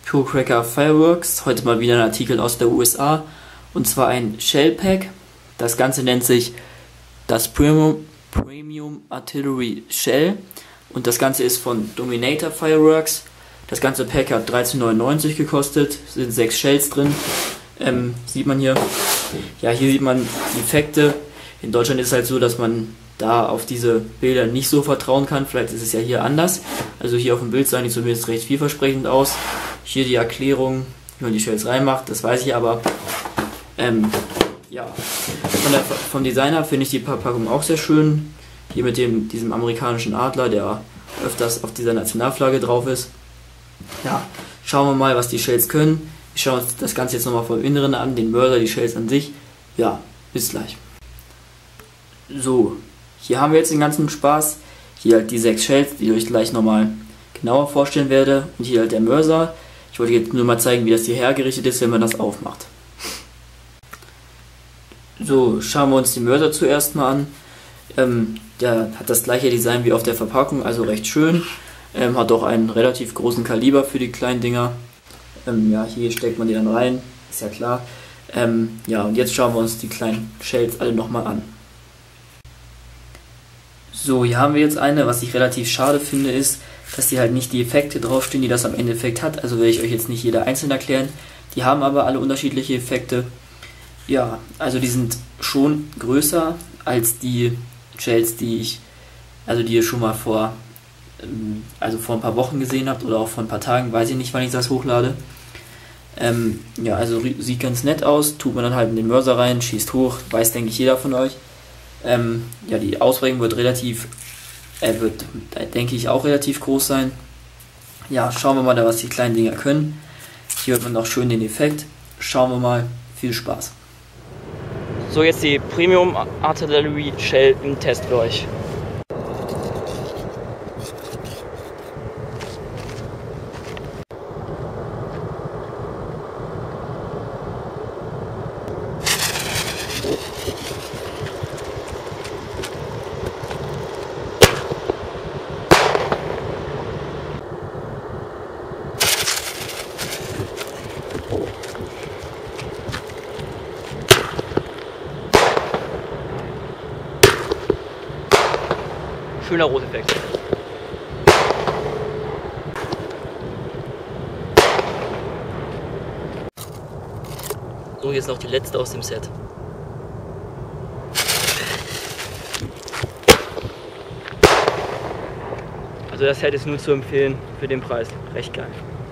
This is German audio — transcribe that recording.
Pure Fireworks. Heute mal wieder ein Artikel aus der USA. Und zwar ein Shell Pack. Das Ganze nennt sich das Premium Artillery Shell. Und das Ganze ist von Dominator Fireworks. Das ganze Pack hat 13,99 gekostet. Sind 6 Shells drin. Sieht man hier. Ja, hier sieht man die Effekte. In Deutschland ist es halt so, dass man da auf diese Bilder nicht so vertrauen kann. Vielleicht ist es ja hier anders. Also hier auf dem Bild sahen die zumindest recht vielversprechend aus. Hier die Erklärung, wie man die Shells reinmacht, das weiß ich aber. Ja, vom Designer finde ich die Verpackung auch sehr schön. Hier mit diesem amerikanischen Adler, der öfters auf dieser Nationalflagge drauf ist. Ja, schauen wir mal, was die Shells können. Wir schauen uns das Ganze jetzt nochmal vom Inneren an, den Mörser, die Shells an sich. Ja, bis gleich. So, hier haben wir jetzt den ganzen Spaß. Hier halt die 6 Shells, die ich euch gleich nochmal genauer vorstellen werde. Und hier halt der Mörser. Ich wollte jetzt nur mal zeigen, wie das hier hergerichtet ist, wenn man das aufmacht. So, schauen wir uns den Mörser zuerst mal an. Der hat das gleiche Design wie auf der Verpackung, also recht schön. Hat auch einen relativ großen Kaliber für die kleinen Dinger. Ja, hier steckt man die dann rein, ist ja klar. Ja, und jetzt schauen wir uns die kleinen Shells alle nochmal an. So, hier haben wir jetzt eine, was ich relativ schade finde, ist, dass die halt nicht die Effekte draufstehen, die das am Endeffekt hat. Also werde ich euch jetzt nicht jeder einzeln erklären. Die haben aber alle unterschiedliche Effekte. Ja, also die sind schon größer als die Shells, die ihr schon mal vor ein paar Wochen gesehen habt oder auch vor ein paar Tagen, weiß ich nicht, wann ich das hochlade. Ja, also sieht ganz nett aus, tut man dann halt in den Mörser rein, schießt hoch, weiß denke ich jeder von euch. Ja, die Ausprägung wird denke ich auch relativ groß sein. Ja, schauen wir mal, was die kleinen Dinger können. Hier hört man auch schön den Effekt. Schauen wir mal, viel Spaß. So, jetzt die Premium Artillery Shell im Test für euch. Schöner Roteffekt. So, jetzt noch die letzte aus dem Set. Also das Set ist nur zu empfehlen für den Preis. Recht geil.